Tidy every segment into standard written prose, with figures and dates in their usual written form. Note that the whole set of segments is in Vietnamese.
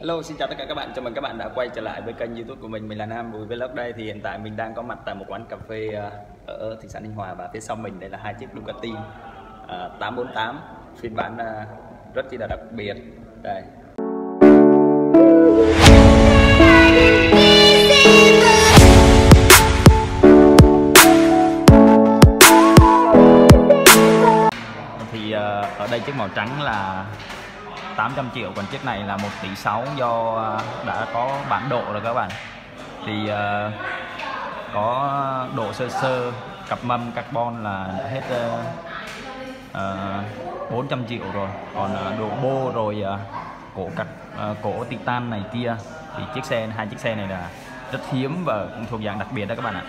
Hello, xin chào tất cả các bạn. Chào mừng các bạn đã quay trở lại với kênh YouTube của mình là Nam Bùi Vlog đây. Thì hiện tại mình đang có mặt tại một quán cà phê ở thị xã Ninh Hòa, và phía sau mình đây là hai chiếc Ducati 848 phiên bản rất chi là đặc biệt. Đây. Thì ở đây chiếc màu trắng là 800 triệu, còn chiếc này là 1,6 tỷ do đã có bản độ rồi các bạn. Thì có độ sơ cặp mâm carbon là đã hết 400 triệu rồi. Còn độ bô rồi cổ titan này kia thì hai chiếc xe này là rất hiếm và cũng thuộc dạng đặc biệt đó các bạn ạ.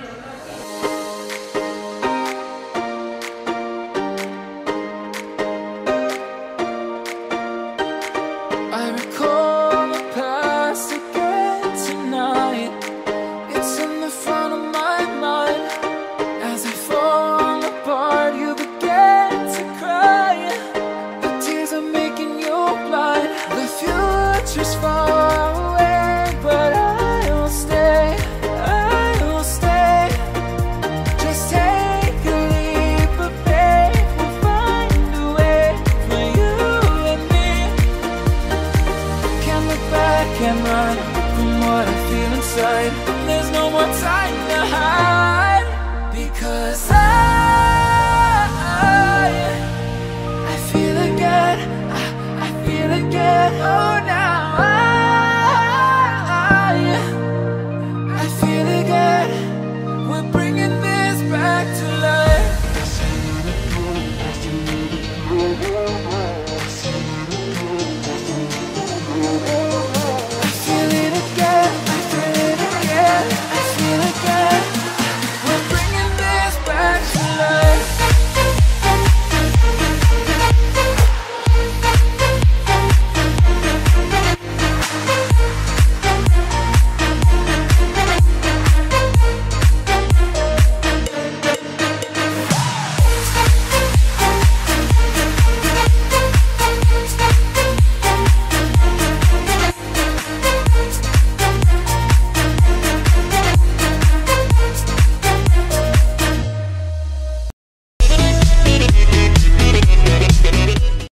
Can't run from what I feel inside. There's no more time to hide, because I feel again, I feel again. Oh, now